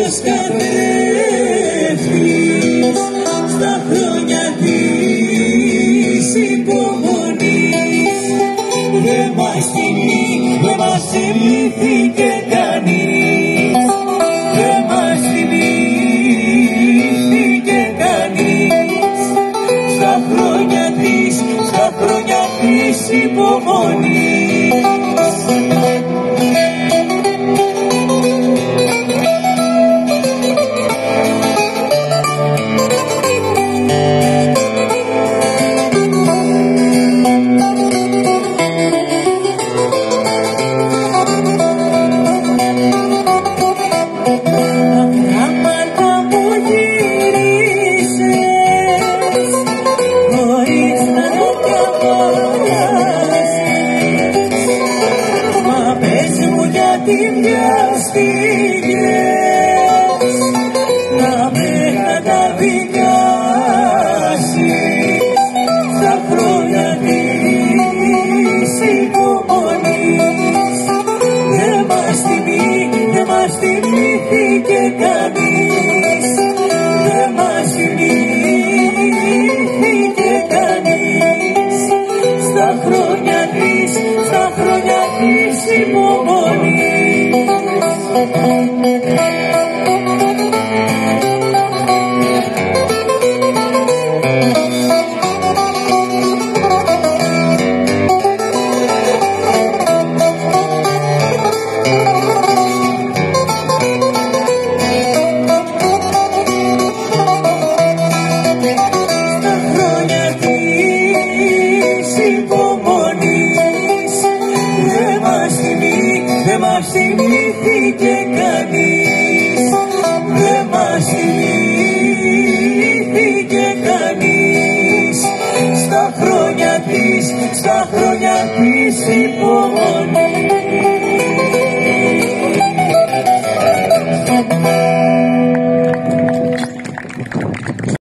μας καθρέφτεις στα χρόνια της υπομονής. Δεν μας θυμήθηκε κανείς, δεν μας θυμήθηκε κανείς στα χρόνια της υπομονής. Τι βιάστηκες να με καταδικάσεις στα χρόνια της υπομονής. Δεν μας θυμήθηκε κανείς, δεν μας θυμήθηκε κανείς στα χρόνια της υπομονής. Δεν μας θυμήθηκε κανείς, δεν μας θυμήθηκε κανείς στα χρόνια της υπομονής.